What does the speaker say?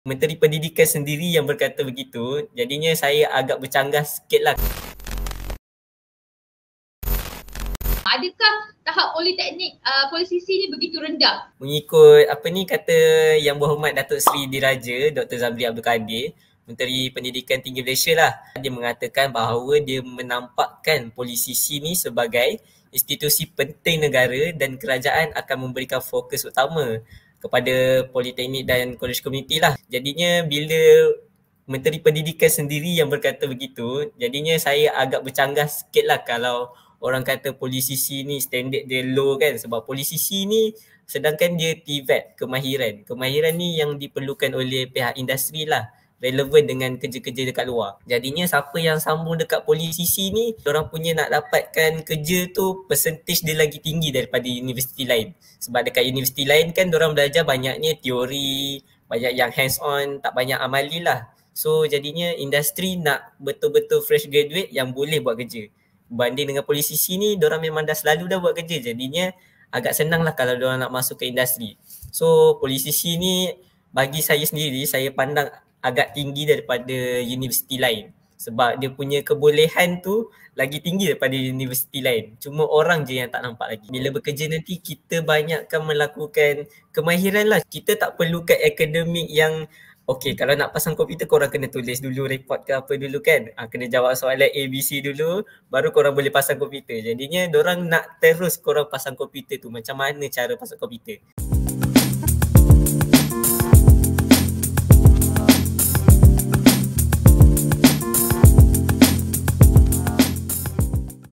Menteri Pendidikan sendiri yang berkata begitu, jadinya saya agak bercanggah sikit lah. Adakah tahap politeknik polisisi ni begitu rendah? Mengikut kata Yang Berhormat Datuk Seri Diraja Dr. Zamri Abdul Kadir, Menteri Pendidikan Tinggi Malaysia lah, dia mengatakan bahawa dia menampakkan polisisi ni sebagai institusi penting negara dan kerajaan akan memberikan fokus utama kepada politeknik dan kolej komuniti lah. Jadinya bila Menteri Pendidikan sendiri yang berkata begitu, jadinya saya agak bercanggah sikit lah kalau orang kata polisisi ni standard dia low kan, sebab polisisi ni sedangkan dia TVET, kemahiran ni yang diperlukan oleh pihak industri lah, relevan dengan kerja-kerja dekat luar. Jadinya siapa yang sambung dekat polisisi ni, orang punya nak dapatkan kerja tu percentage dia lagi tinggi daripada universiti lain. Sebab dekat universiti lain kan orang belajar banyaknya teori, banyak yang hands on, tak banyak amali lah. So jadinya industri nak betul-betul fresh graduate yang boleh buat kerja. Banding dengan polisisi ni, diorang memang dah selalu dah buat kerja. Jadinya agak senang lah kalau diorang nak masuk ke industri. So polisisi ni bagi saya sendiri, saya pandang agak tinggi daripada universiti lain. Sebab dia punya kebolehan tu lagi tinggi daripada universiti lain. Cuma orang je yang tak nampak lagi. Bila bekerja nanti, kita banyakkan melakukan kemahiran lah. Kita tak perlukan akademik yang okey, kalau nak pasang komputer korang kena tulis dulu report ke apa dulu kan. Kena jawab soalan ABC dulu, baru korang boleh pasang komputer. Jadinya dorang nak terus korang pasang komputer tu. Macam mana cara pasang komputer.